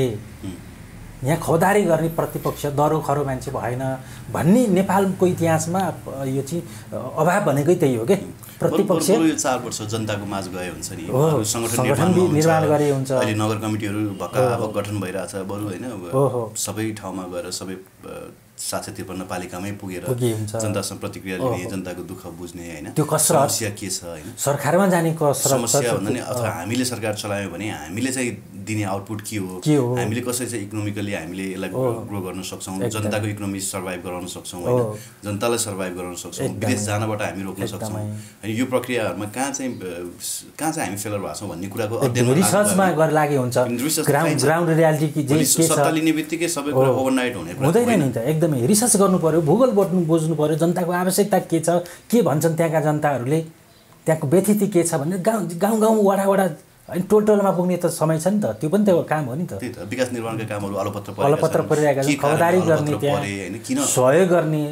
Speaker 1: यहाँ खबरदारी गर्ने प्रतिपक्ष दरो खरो मान्छे भएन भन्ने नेपालको इतिहासमा यो चाहिँ अभाव भनेकै त्यही हो के प्रतिपक्ष
Speaker 2: यो चार वर्ष जनताको माझ गए हुन्छ नि
Speaker 1: सङ्गठन निर्माण गरे हुन्छ
Speaker 2: अहिले नगर कमिटीहरू भक्का अब गठन भइरहेछ बरु होइन सबै ठाउँमा गएर सबै सात सय त्रिपन्न पालिकामै पुगेर जनतासँग प्रतिक्रिया लिने जनताको दुःख बुझ्ने होइन
Speaker 1: त्यो कसरत
Speaker 2: समस्या के छ होइन
Speaker 1: सरकारमा जाने कसरत
Speaker 2: समस्या भन्दा नि अथवा हामीले सरकार चलायौँ भने हामीले चाहिँ दिने आउटपुट के हो हामीले कसरी चाहिँ इकोनोमिकली हामीले यसलाई ग्रो गर्न सक्छौँ जनताको इकोनोमी सर्भाइभ गराउन सक्छौँ होइन जनतालाई सर्भाइभ गराउन सक्छौँ विदेश जानबाट हामी रोक्न सक्छौँ अनि यो प्रक्रियाहरूमा कहाँ चाहिँ कहाँ चाहिँ हामी फेलर भएको छौँ भन्ने कुराको अध्ययन
Speaker 1: रिसर्चमा गरेर लागे हुन्छ ग्राउन्ड ग्राउन्ड रियालिटी के छ
Speaker 2: सत्ता लिने बित्तिकै सबै कुरा ओभरनाइट हुने
Speaker 1: हुँदैन नि त एकदमै रिसर्च गर्नु पर्यो भूगोल बोट्नु बुझ्नु पर्यो जनताको आवश्यकता के छ के भन्छन् त्यहाँका जनताहरूले त्यहाँको व्यथिति के छ भने गाउँ गाउँ गाउँ वडा वडा अनि टोल टोलमा पुग्ने त समय छ नि त त्यो पनि त काम हो नि त
Speaker 2: त्यही त विकास निर्माणका कामहरू अलपत्र
Speaker 1: अलपत्र परिरहेका छन् खबरदारी गर्ने त्यहाँ सहयोग गर्ने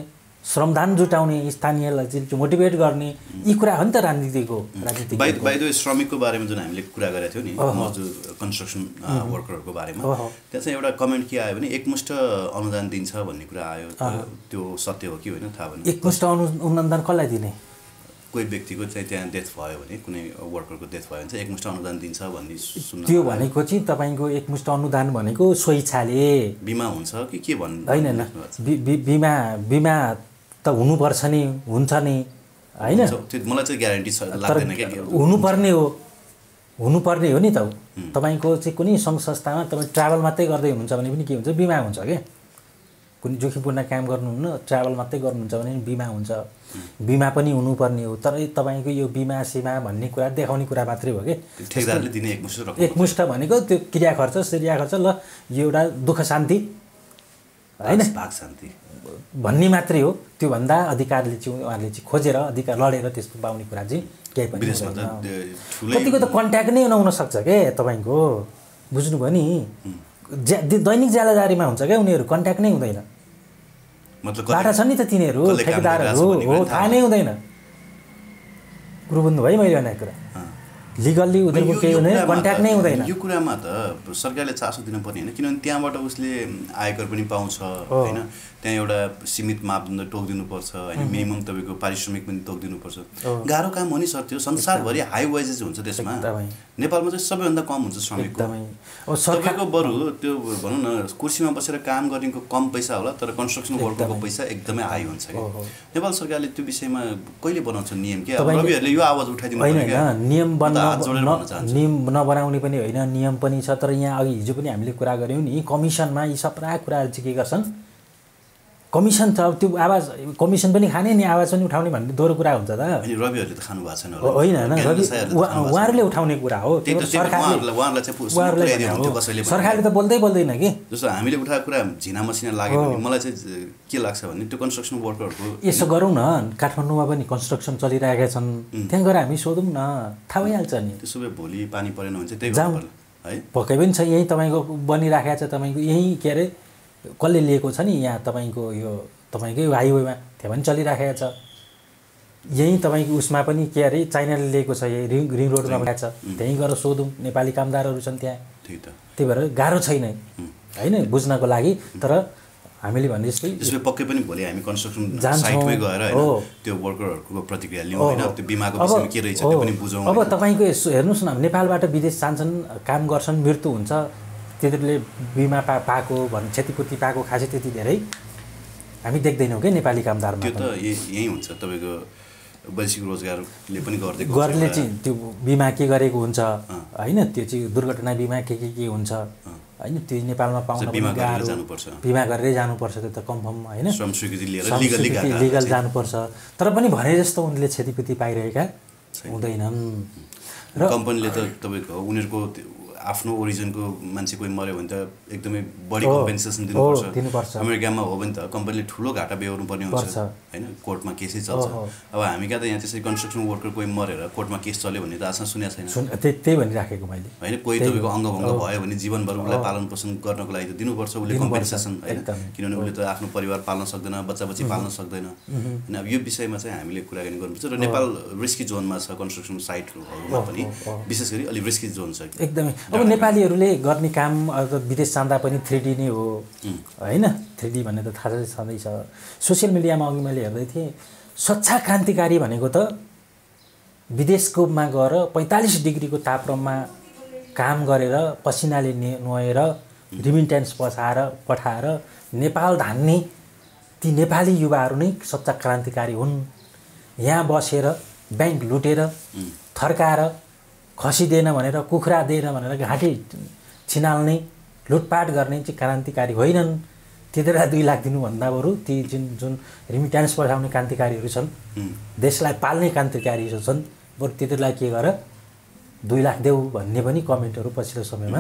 Speaker 1: श्रमदान जुटाउने स्थानीयलाई चाहिँ मोटिभेट गर्ने यी कुरा हो नि त राजनीतिको राजनीतिक
Speaker 2: बाइ बाइ द वे श्रमिकको बारेमा जुन हामीले कुरा गरेका थियौँ नि मजदुर कन्स्ट्रक्सन वर्करहरूको बारेमा त्यहाँ चाहिँ एउटा कमेन्ट के आयो भने एकमुष्ट अनुदान दिन्छ भन्ने कुरा आयो त्यो सत्य हो कि होइन थाहा भएन
Speaker 1: एकमुष्ट अनु अनुदान कसलाई दिने
Speaker 2: कोही व्यक्तिको चाहिँ त्यहाँ डेथ भयो भने कुनै वर्करको डेथ भयो भने चाहिँ एकमुष्ट अनुदान दिन्छ भन्ने सुन्न
Speaker 1: त्यो भनेको चाहिँ तपाईँको एकमुष्ट अनुदान भनेको स्वेच्छाले
Speaker 2: बिमा हुन्छ कि के भन्नु
Speaker 1: होइन बिमा बिमा त हुनुपर्छ नि हुन्छ नि होइन
Speaker 2: मलाई चाहिँ ग्यारेन्टी लाग्दैन क्या
Speaker 1: हुनुपर्ने हो हुनुपर्ने हो नि त तपाईँको चाहिँ कुनै सङ्घ संस्थामा तपाईँ ट्राभल मात्रै गर्दै हुनुहुन्छ भने पनि के हुन्छ बिमा हुन्छ क्या कुनै जोखिमपूर्ण काम गर्नुहुन्न ट्राभल मात्रै गर्नुहुन्छ भने बिमा हुन्छ बिमा पनि हुनुपर्ने हो तर तपाईँको यो बिमा सीमा भन्ने कुरा देखाउने कुरा मात्रै हो कि
Speaker 2: ठेकेदारले दिने एकमुष्ट
Speaker 1: एकमुष्ट भनेको त्यो क्रिया खर्च श्रेय खर्च ल यो एउटा दुःख शान्ति होइन
Speaker 2: भाग शान्ति
Speaker 1: भन्ने मात्रै हो त्योभन्दा अधिकारले चाहिँ उहाँहरूले चाहिँ खोजेर अधिकार लडेर त्यस्तो पाउने कुरा चाहिँ केही पनि कतिको त कन्ट्याक्ट नै नहुन सक्छ क्या तपाईँको बुझ्नुभयो नि ज्या दैनिक ज्यालाजारीमा हुन्छ क्या उनीहरू कन्ट्याक्ट नै हुँदैन बाटा छन् नि त तिनीहरू ठेकेदारहरू हो थाहा नै हुँदैन कुरो बुझ्नुभयो है मैले भनेको कुरा लिगल्ली उनीहरूको केही हुँदैन कन्ट्याक्ट नै हुँदैन
Speaker 2: यो कुरामा त सरकारले चासो दिनुपर्ने होइन किनभने त्यहाँबाट उसले आयकर पनि पाउँछ होइन त्यहाँ एउटा सीमित मापदण्ड तोकिदिनुपर्छ होइन मिनिमम तपाईँको पारिश्रमिक पनि तोकिदिनुपर्छ गाह्रो काम हो नि सर त्यो संसारभरि हाई वेजेस हुन्छ त्यसमा नेपालमा चाहिँ सबैभन्दा कम हुन्छ श्रमिकको अब सरकारको बरु त्यो भनौँ न कुर्सीमा बसेर काम गर्नेको कम पैसा होला तर कन्स्ट्रक्सन वर्करको पैसा एकदमै हाई हुन्छ क्या नेपाल सरकारले त्यो विषयमा कहिले बनाउँछ नियम के अब रविहरूले यो आवाज उठाइदिनु पर्यो क्या
Speaker 1: नियम बन्न नियम नबनाउने पनि होइन नियम पनि छ तर यहाँ अघि हिजो पनि हामीले कुरा गऱ्यौँ नि कमिसनमा यी सबै कुराहरू चाहिँ के गर्छन् कमिसन त त्यो आवाज कमिसन पनि खाने नि आवाज पनि उठाउने भन्ने दोहोरो कुरा हुन्छ त
Speaker 2: रविहरूले त खानु भएको छैन
Speaker 1: होइन उहाँहरूले उठाउने कुरा हो सरकारले त बोल्दै बोल्दैन कि
Speaker 2: जस्तो हामीले उठाएको कुरा झिना मसिना लाग्यो भने मलाई चाहिँ के लाग्छ भने त्यो कन्स्ट्रक्सन वर्करहरूको
Speaker 1: यसो गरौँ न काठमाडौँमा पनि कन्स्ट्रक्सन चलिरहेका छन् त्यहाँ गएर हामी सोधौँ न थाहा भइहाल्छ नि
Speaker 2: त्यसो भए भोलि पानी परेन भने चाहिँ त्यही
Speaker 1: जाउँ है पक्कै पनि छ यहीँ तपाईँको बनिराखेको छ तपाईँको यहीँ के अरे कसले लिएको छ नि यहाँ तपाईँको यो तपाईँकै हाइवेमा त्यहाँ पनि चलिराखेको छ यहीँ तपाईँको उसमा पनि के अरे चाइनाले लिएको छ यही रिङ रिङ रोडमा भएको छ त्यहीँ गएर सोधौँ नेपाली कामदारहरू छन् त्यहाँ त्यही भएर गाह्रो छैन होइन बुझ्नको लागि तर हामीले भने जस्तै
Speaker 2: त्यसले पक्कै पनि भोलि हामी कन्स्ट्रक्सन साइटमै गएर होइन त्यो वर्करहरूको प्रतिक्रिया लिउँ होइन त्यो बिमाको विषयमा के रहेछ त्यो पनि बुझौँ
Speaker 1: अब तपाईँको हेर्नुहोस् न नेपालबाट विदेश जान्छन् काम गर्छन् मृत्यु हुन्छ त्यतिले बिमा पा पाएको भन् क्षतिपूर्ति पाएको खासै त्यति धेरै हामी देख्दैनौँ क्या नेपाली कामदारमा
Speaker 2: त्यो त यही हुन्छ तपाईँको वैश्विक रोजगारले पनि गर्दै
Speaker 1: गर्नेले चाहिँ त्यो बिमा के गरेको हुन्छ होइन त्यो चाहिँ दुर्घटना बिमा के के के हुन्छ होइन त्यो नेपालमा पाउन
Speaker 2: बिमा गरेर जानुपर्छ
Speaker 1: बिमा गरेरै जानुपर्छ त्यो त कन्फर्म होइन
Speaker 2: श्रम स्वीकृति लिएर
Speaker 1: लिगल जानुपर्छ तर पनि भने जस्तो उनले क्षतिपूर्ति पाइरहेका हुँदैनन्
Speaker 2: र कम्पनीले त तपाईँको उनीहरूको आफ्नो ओरिजिनको मान्छे कोही मऱ्यो भने त एकदमै बढी कम्पेन्सेसन दिनुपर्छ अमेरिकामा हो भने त कम्पनीले ठुलो घाटा बेहोर्नु पर्ने हुन्छ होइन कोर्टमा केसै चल्छ अब हामी कहाँ त यहाँ त्यसरी कन्स्ट्रक्सन वर्कर कोही मरेर कोर्टमा केस चल्यो भने त आशा सुनेको छैन
Speaker 1: त्यही भनिराखेको मैले
Speaker 2: होइन कोही तपाईँको अङ्गभङ्ग भयो भने जीवनभर उसलाई पालन पोषण गर्नको लागि त दिनुपर्छ उसले कम्पेन्सेसन होइन किनभने उसले त आफ्नो परिवार पाल्न सक्दैन बच्चा बच्ची पाल्न सक्दैन होइन अब यो विषयमा चाहिँ हामीले कुराकानी गर्नुपर्छ र नेपाल रिस्की जोनमा छ कन्स्ट्रक्सन साइटहरूमा पनि विशेष गरी अलिक रिस्की जोन छ
Speaker 1: एकदमै अब नेपालीहरूले गर्ने काम विदेश जाँदा पनि थ्री डी नै हो होइन थ्री डी भन्ने त थाहा छँदैछ सोसियल मिडियामा अघि मैले हेर्दै थिएँ स्वच्छ क्रान्तिकारी भनेको त विदेशकोमा गएर पैँतालिस डिग्रीको तापक्रममा काम गरेर पसिनाले नुहाएर रिमिटेन्स पठाएर पठाएर नेपाल धान्ने ती नेपाली युवाहरू नै सच्चा क्रान्तिकारी हुन् यहाँ बसेर ब्याङ्क लुटेर थर्काएर खसी दिएन भनेर कुखुरा दिएन भनेर घाँटी छिनाल्ने लुटपाट गर्ने चाहिँ क्रान्तिकारी होइनन् त्यतिबेला दुई लाख दिनुभन्दा बरु ती जुन जुन रिमिटेन्स पठाउने क्रान्तिकारीहरू छन् देशलाई पाल्ने क्रान्तिकारीहरू छन् बरु त्यतिबेला के गर दुई लाख देऊ भन्ने पनि कमेन्टहरू पछिल्लो समयमा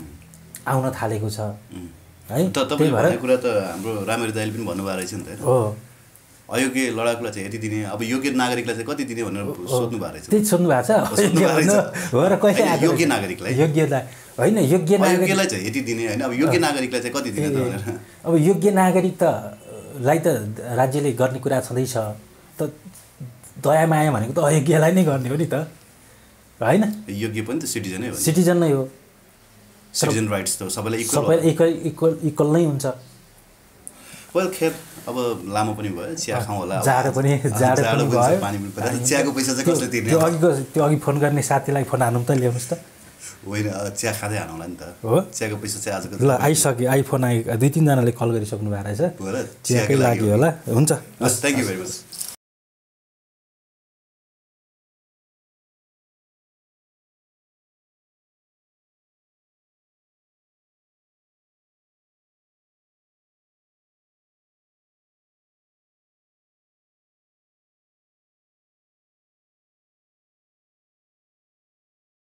Speaker 1: आउन थालेको छ है
Speaker 2: त्यही भएर कुरा त हाम्रो रामेरी दाइले पनि भन्नुभएको रहेछ नि त
Speaker 1: हो
Speaker 2: अयोग्य लडाकुलाई चाहिँ यति दिने अब योग्य नागरिकलाई चाहिँ कति दिने भनेर सोध्नु भएको रहेछ
Speaker 1: त्यही सोध्नु भएको छ हो र कहिले
Speaker 2: योग्य नागरिकलाई
Speaker 1: योग्यलाई होइन योग्य
Speaker 2: नागरिकलाई चाहिँ यति दिने होइन अब योग्य नागरिकलाई चाहिँ कति दिने त भनेर
Speaker 1: अब योग्य नागरिक त लाई त राज्यले गर्ने कुरा छँदैछ त दया माया भनेको त अयोग्यलाई नै गर्ने हो नि त हैन
Speaker 2: योग्य पनि त सिटिजनै हो
Speaker 1: सिटिजन नै हो
Speaker 2: सिटिजन राइट्स त सबैलाई इक्वल
Speaker 1: सबै इक्वल इक्वल इक्वल नै हुन्छ
Speaker 2: वेल खेर अब लामो पनि भयो चिया खाउँ होला
Speaker 1: जाडो पनि जाडो पनि भयो
Speaker 2: पानी पनि पर्यो चियाको पैसा चाहिँ कसले तिर्ने
Speaker 1: त्यो अघिको त्यो अघि फोन गर्ने साथीलाई फोन हानौँ त ल्याउनुहोस् त
Speaker 2: होइन चिया खाँदै हानौँला नि त
Speaker 1: हो
Speaker 2: चियाको पैसा चाहिँ आजको
Speaker 1: ल आइसक्यो आइफोन आइ दुई तिनजनाले कल गरिसक्नु भएको रहेछ चियाकै लागि होला हुन्छ
Speaker 2: थ्याङ्क यू भेरी मच